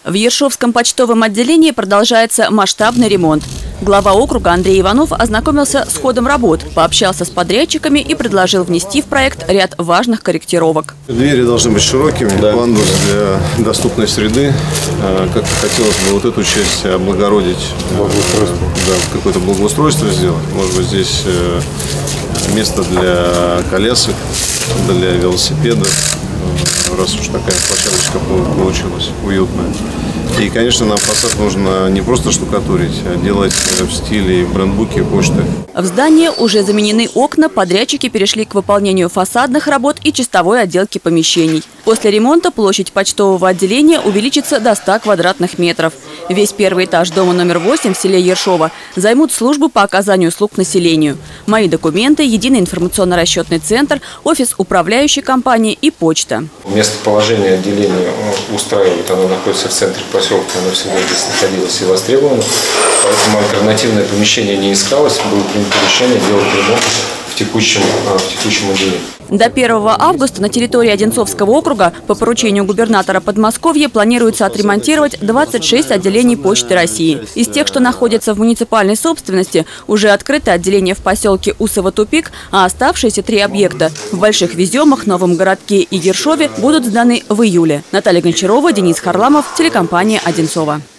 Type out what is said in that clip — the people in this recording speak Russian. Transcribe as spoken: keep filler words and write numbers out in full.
В Ершовском почтовом отделении продолжается масштабный ремонт. Глава округа Андрей Иванов ознакомился с ходом работ, пообщался с подрядчиками и предложил внести в проект ряд важных корректировок. Двери должны быть широкими, да. Пандус для доступной среды. Как хотелось бы вот эту часть облагородить, да, какое-то благоустройство сделать. Может быть, здесь место для колясок, для велосипедов, раз уж такая площадочка получилась уютная. И, конечно, нам фасад нужно не просто штукатурить, а делать в стиле брендбуки почты. В здании уже заменены окна, подрядчики перешли к выполнению фасадных работ и чистовой отделки помещений. После ремонта площадь почтового отделения увеличится до ста квадратных метров. Весь первый этаж дома номер восемь в селе Ершово займут службу по оказанию услуг населению. Мои документы, единый информационно-расчетный центр, офис управляющей компании и почта. Местоположение отделения устраивает, оно находится в центре поселка, оно всегда здесь находилось и востребовано. Поэтому альтернативное помещение не искалось, было принято решение делать ремонт в текущем, в текущем отделении. До первого августа на территории Одинцовского округа по поручению губернатора Подмосковья планируется отремонтировать двадцать шесть отделений Почты России. Из тех, что находятся в муниципальной собственности, уже открыто отделение в поселке Усово-Тупик, а оставшиеся три объекта в Больших Веземах, Новом Городке и Ершове будут сданы в июле. Наталья Гончарова, Денис Харламов, телекомпания «Одинцово».